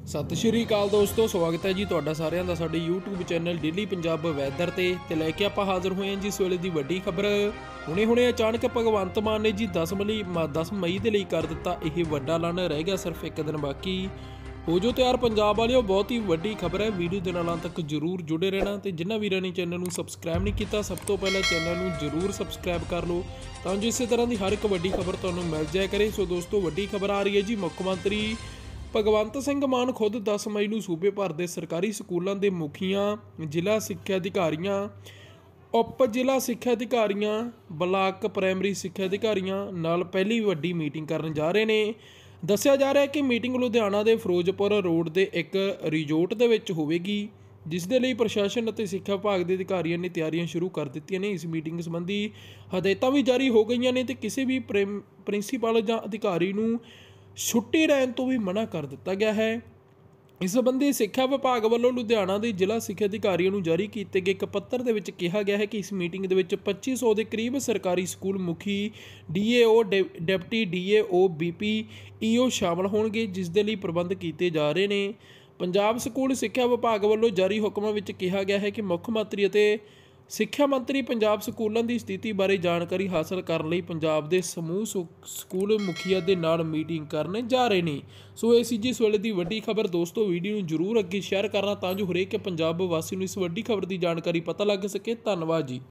सत श्री अकाल दोस्तों, स्वागत है जी तुहाडा सारिਆਂ ਦਾ ਸਾਡੇ YouTube channel daily Punjab weather ते लैके आपां हाज़र होए हैं जी इस वेले दी वड्डी खबर। हुणे अचानक भगवंत मान ने जी 10 मई दे लई कर दिता यह वड्डा ऐलान। रह गया सिर्फ एक दिन बाकी। हो जो तैयार पंजाब वालिओ, बहुत ही वड्डी खबर है। वीडियो दे नाल तक जरूर जुड़े रहना ते जिन्हां वीरां ने चैनल नूं सबसक्राइब नहीं किया सब तो पहले चैनल नूं जरूर सबसक्राइब कर लो तां जो इस तरह की हर एक वड्डी खबर तुहानूं मिल जाया करे। सो दोस्तों, वड्डी खबर आ रही है जी। मुख्य मंत्री भगवंत सिंह मान खुद 10 मई ਨੂੰ सूबे भर के सरकारी स्कूलों के मुखिया, जिला सिक्ख्या अधिकारियों, उप जिला सिक्ख्या अधिकारियों, ब्लाक प्राइमरी सिक्ख्या अधिकारियों नाल पहली वड्डी मीटिंग करन जा रहे हैं। दस्सिया जा रहा है कि मीटिंग लुधियाना के फिरोजपुर रोड के एक रिजोर्ट के विच होवेगी, जिस दे लई प्रशासन और सिक्ख्या विभाग के अधिकारियों ने तैयारियां शुरू कर दित्तियां ने। इस मीटिंग संबंधी हदायतां भी जारी हो गई ने ते किसी भी प्रिंसीपल जां अधिकारी नूं छुट्टी लैण तो भी मना कर दिता गया है। इस संबंधी सिक्ख्या विभाग वालों लुधियाना के जिला सिक्ख्या अधिकारियों को जारी किए गए एक पत्र के विच कहा गया है कि इस मीटिंग के 2500 के करीब सरकारी स्कूल मुखी, DAO, deputy DAO, BP, EO शामिल होंगे, जिस दे लई प्रबंध किए जा रहे हैं। पंजाब स्कूल सिक्ख्या विभाग वालों जारी हुक्मां विच कहा गया है कि मुख्य मंत्री और सिक्ख्या मंत्री पंजाब स्कूलों की स्थिति बारे जानकारी हासिल करने लई पंजाब के समूह स्कूल मुखिया के नाल मीटिंग करने जा रहे हैं। सो ये सी जी इस वेले की वड्डी खबर। दोस्तों, वीडियो नूं जरूर अगे शेयर करना तां जो हरेक पंजाब वासी नूं इस वड्डी खबर की जानकारी पता लग सके। धन्नवाद जी।